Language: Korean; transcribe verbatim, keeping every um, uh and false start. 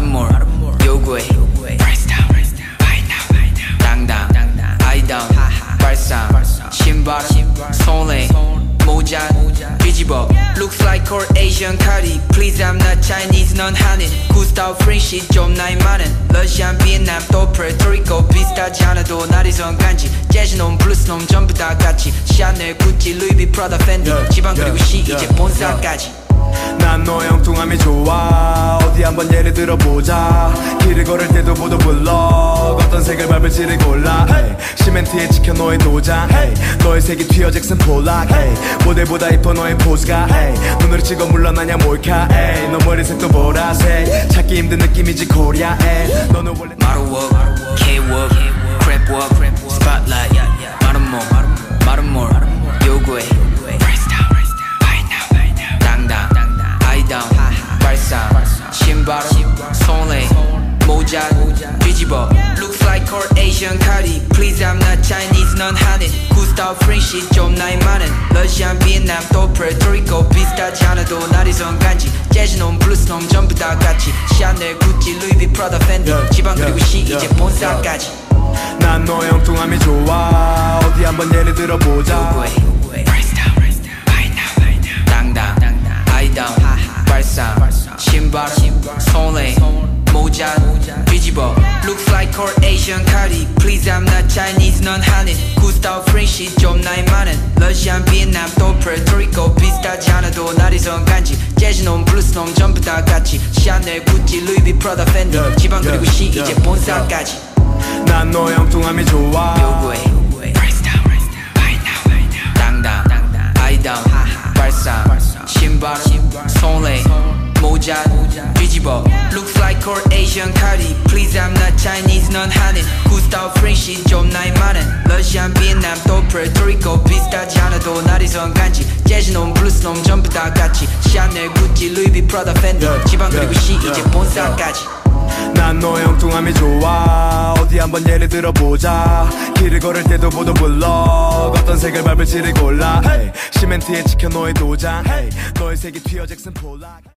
말은 뭘 요구해 당당 아이다운 발상 신발은 손에 모자 뒤집어 Looks like core Asian cardi Please I'm not Chinese 넌 한인 Gustav French 좀 나이 많은 러시안 비엔남 또 프레토리코 비슷하지 않아도 나리선 간지 재즈놈 블루스놈 전부 다 같이 샤넬 구찌 루이비 프라다 팬디 지방 그리고 시 이제 본사까지 난 너의 엉뚱함이 좋아 어디 한번 예를 들어보자 길을 걸을 때도 보도 블럭 어떤 색을 밟을지를 골라 hey. 시멘트에 찍혀 너의 도장 hey. 너의 색이 튀어 잭슨 폴락 hey. 모델보다 이뻐 너의 포즈가 hey. 눈으로 찍어 물러나냐 몰카 hey. 너 머리색도 보라색 찾기 힘든 느낌이지 코리아 hey. 너는 원래 마루웍, K-웍, 크랩웍, 스팟라이트 말은 뭐, 말은 뭘 요구해 발상 신발은 손에 모자 뒤집어 Looks like core Asian cardi Please I'm not Chinese 넌 한인 Gustav French 좀 나이 많은 러시안 비엔남 또 프레토리코 비슷하지 않아도 나리선 간지 재즈놈 블루스놈 전부 다 같이 샤넬 구찌 루이비 프라다 팬디 지방 그리고 시 이제 본사까지 난 너의 엉뚱함이 좋아 어디 한번 예를 들어보자 당당 아이다운 발상 신발은 손에 모자 뒤집어 Looks like core Asian cardi Please I'm not Chinese 넌 한인 Gustav French 좀 나이 많은 러시안 비엔남 또 프레토리코 비슷하지 않아도 나리선 간지 재즈놈 블루스놈 전부 다 같이 샤넬 구찌 루이비 프라다 팬디 지방 그리고 시 이제 본사까지 난 너의 엉뚱함이 좋아 요구해 당당 아이다운 발상 신발은 손에 모자 뒤집어 Looks like core Asian cardi Please I'm not Chinese 넌 한인 Gustav French 좀 나이 많은 러시안 비엔남 또 프레토리코 비슷하지 않아도 나리선 간지 재즈놈 블루스놈 전부 다 같이 샤넬 구찌 루이비 프라다 팬디 지방 그리고 시 이제 본사까지 난 너의 엉뚱함이 좋아 어디 한번 예를 들어보자 길을 걸을 때도 보도 블럭 어떤 색을 밟을지를 골라 hey. 시멘트에 찍혀 너의 도장 hey. 너의 색이 튀어 잭슨 폴락